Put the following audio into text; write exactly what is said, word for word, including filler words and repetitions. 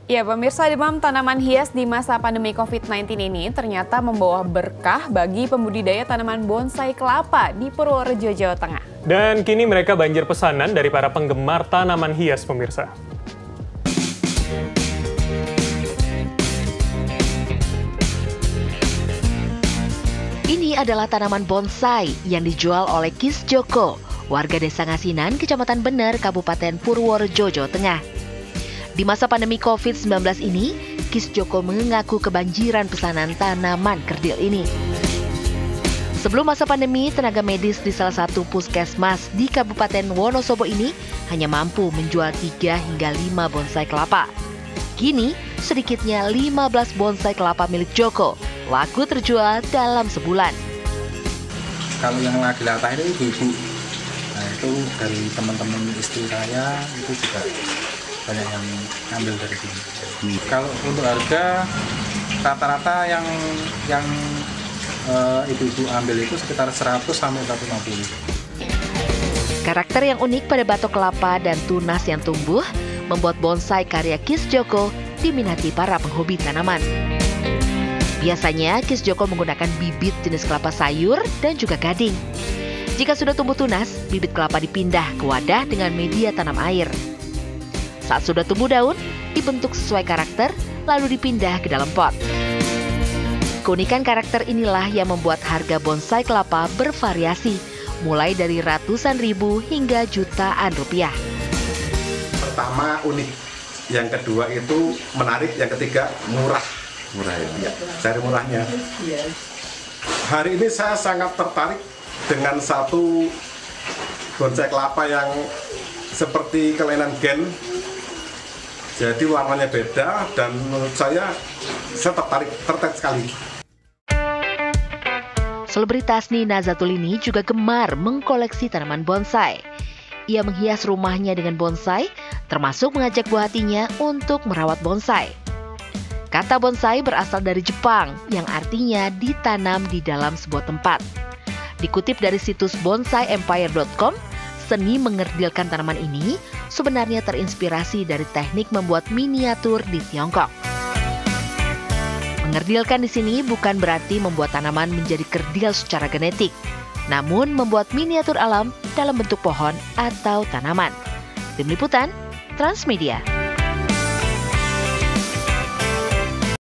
Ya, pemirsa, demam tanaman hias di masa pandemi covid sembilan belas ini ternyata membawa berkah bagi pembudidaya tanaman bonsai kelapa di Purworejo, Jawa Tengah. Dan kini mereka banjir pesanan dari para penggemar tanaman hias, pemirsa. Ini adalah tanaman bonsai yang dijual oleh Kis Joko, warga Desa Ngasinan, Kecamatan Bener, Kabupaten Purworejo, Jawa Tengah. Di masa pandemi covid sembilan belas ini, Kis Joko mengaku kebanjiran pesanan tanaman kerdil ini. Sebelum masa pandemi, tenaga medis di salah satu puskesmas di Kabupaten Wonosobo ini hanya mampu menjual tiga hingga lima bonsai kelapa. Kini, sedikitnya lima belas bonsai kelapa milik Joko laku terjual dalam sebulan. Kalau yang lagi latah itu ibu-ibu, nah itu dari teman-teman istri saya itu juga banyak yang ambil dari sini. Hmm. Kalau untuk harga rata-rata yang yang uh, ibu-ibu ambil itu sekitar seratus sampai seratus lima puluh. Karakter yang unik pada batok kelapa dan tunas yang tumbuh membuat bonsai karya Kis Joko diminati para penghobi tanaman. Biasanya Kis Joko menggunakan bibit jenis kelapa sayur dan juga gading. Jika sudah tumbuh tunas, bibit kelapa dipindah ke wadah dengan media tanam air. Saat sudah tumbuh daun, dibentuk sesuai karakter, lalu dipindah ke dalam pot. Keunikan karakter inilah yang membuat harga bonsai kelapa bervariasi, mulai dari ratusan ribu hingga jutaan rupiah. Pertama unik, yang kedua itu menarik, yang ketiga murah. Murah ya? Ya, cari murahnya. Hari ini saya sangat tertarik dengan satu bonsai kelapa yang seperti kelainan gen. Jadi warnanya beda dan menurut saya, saya tertarik, tertarik sekali. Selebritas Nina Zatulini juga gemar mengkoleksi tanaman bonsai. Ia menghias rumahnya dengan bonsai, termasuk mengajak buah hatinya untuk merawat bonsai. Kata bonsai berasal dari Jepang, yang artinya ditanam di dalam sebuah tempat. Dikutip dari situs bonsai empire dot com, seni mengerdilkan tanaman ini sebenarnya terinspirasi dari teknik membuat miniatur di Tiongkok. Mengerdilkan di sini bukan berarti membuat tanaman menjadi kerdil secara genetik, namun membuat miniatur alam dalam bentuk pohon atau tanaman. Tim Liputan, Transmedia.